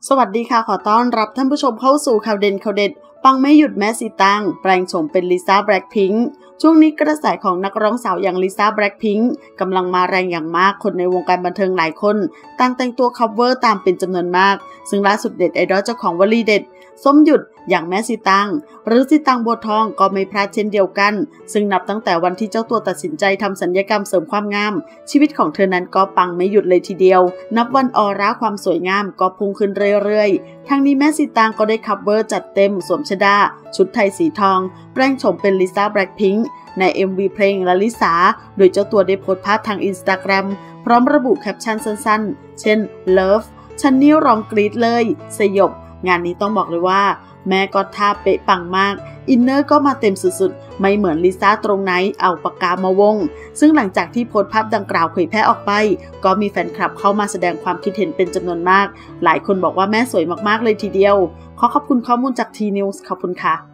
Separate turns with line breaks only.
สวัสดีค่ะขอต้อนรับท่านผู้ชมเข้าสู่ข่าวเด่นข่าวเด็ดปังไม่หยุดแม่สีตังแปลงโฉมเป็นลิซ่าแบล็คพิงค์ช่วงนี้กระแสของนักร้องสาวอย่างลิซ่าแบล็คพิงค์กำลังมาแรงอย่างมากคนในวงการบันเทิงหลายคนต่างแต่งตัวคัฟเวอร์ตามเป็นจำนวนมากซึ่งล่าสุดเด็ดไอดอลเจ้าของวลีเด็ดส้มหยุดอย่างแม่สีตังหรือสีตังบัวทองก็ไม่พลาดเช่นเดียวกันซึ่งนับตั้งแต่วันที่เจ้าตัวตัดสินใจทำศัลยกรรมเสริมความงามชีวิตของเธอนั้นก็ปังไม่หยุดเลยทีเดียวนับวันออร่าความสวยงามก็พุ่งขึ้นเรื่อยๆทั้งนี้แม่สีตังก็ได้คัฟเวอร์จัดเต็มสวมชฎาชุดไทยสีทองแปลงโฉมเป็นลิซ่าแบล็คพิงค์ใน MV เพลงลลิสาโดยเจ้าตัวได้โพสต์ภาพทาง Instagram พร้อมระบุแคปชั่นสั้นๆเช่น Love ฉันนี่ร้องกรี๊ดเลยสยบงานนี้ต้องบอกเลยว่าแม่ก็ท่าเป๊ะปังมากอินเนอร์ก็มาเต็มสุดๆไม่เหมือนลิซ่าตรงไหนเอาปากกามาวงซึ่งหลังจากที่โพสต์ภาพดังกล่าวเผยแพร่ออกไปก็มีแฟนคลับเข้ามาแสดงความคิดเห็นเป็นจำนวนมากหลายคนบอกว่าแม่สวยมากๆเลยทีเดียวขอขอบคุณข้อมูลจาก T News ขอบคุณค่ะ